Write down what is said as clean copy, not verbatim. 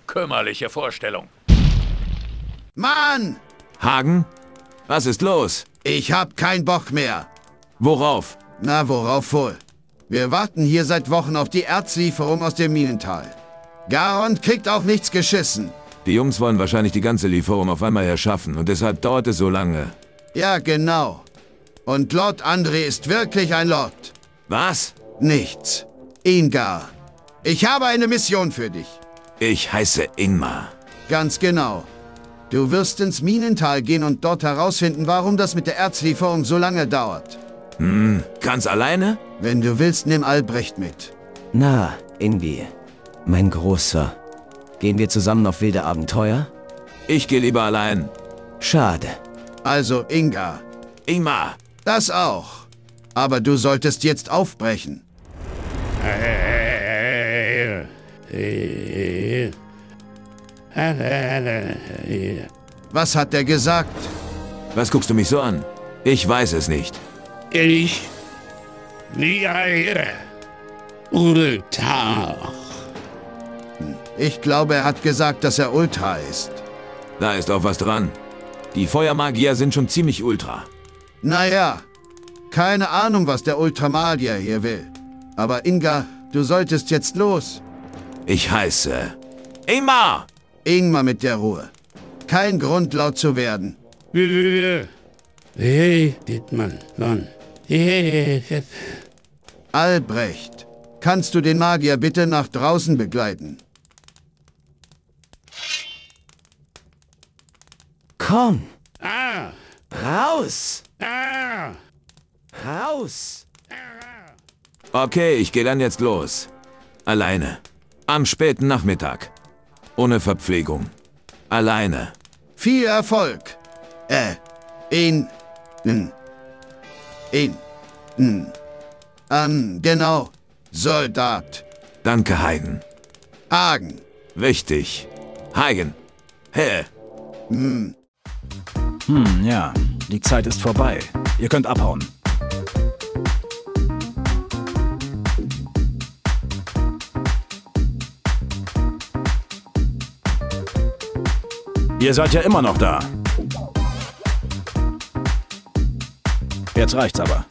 Kümmerliche Vorstellung. Mann! Hagen? Was ist los? Ich hab keinen Bock mehr. Worauf? Na, worauf wohl? Wir warten hier seit Wochen auf die Erzlieferung aus dem Minental. Garon kriegt auch nichts geschissen. Die Jungs wollen wahrscheinlich die ganze Lieferung auf einmal erschaffen und deshalb dauert es so lange. Ja, genau. Und Lord André ist wirklich ein Lord. Was? Nichts. Ingar. Ich habe eine Mission für dich. Ich heiße Ingmar. Ganz genau. Du wirst ins Minental gehen und dort herausfinden, warum das mit der Erzlieferung so lange dauert. Ganz alleine? Wenn du willst, nimm Albrecht mit. Na, Ingvi, mein Großer. Gehen wir zusammen auf wilde Abenteuer? Ich gehe lieber allein. Schade. Also Ingar. Ingmar! Das auch. Aber du solltest jetzt aufbrechen. Was hat er gesagt? Was guckst du mich so an? Ich weiß es nicht. Ich wäre Ultar. Ich glaube, er hat gesagt, dass er Ultra ist. Da ist auch was dran. Die Feuermagier sind schon ziemlich ultra. Naja, keine Ahnung, was der Ultramagier hier will. Aber Ingar, du solltest jetzt los. Ich heiße Ingmar! Ingmar mit der Ruhe. Kein Grund, laut zu werden. Hey, Dietmann, Mann. Albrecht, kannst du den Magier bitte nach draußen begleiten? Komm, Ah! raus! Ah! Raus! Okay, ich gehe dann jetzt los. Alleine. Am späten Nachmittag. Ohne Verpflegung. Alleine. Viel Erfolg. Genau. Soldat. Danke, Hagen. Hagen. Wichtig. Hagen. Hä? Ja, die Zeit ist vorbei. Ihr könnt abhauen. Ihr seid ja immer noch da. Jetzt reicht's aber.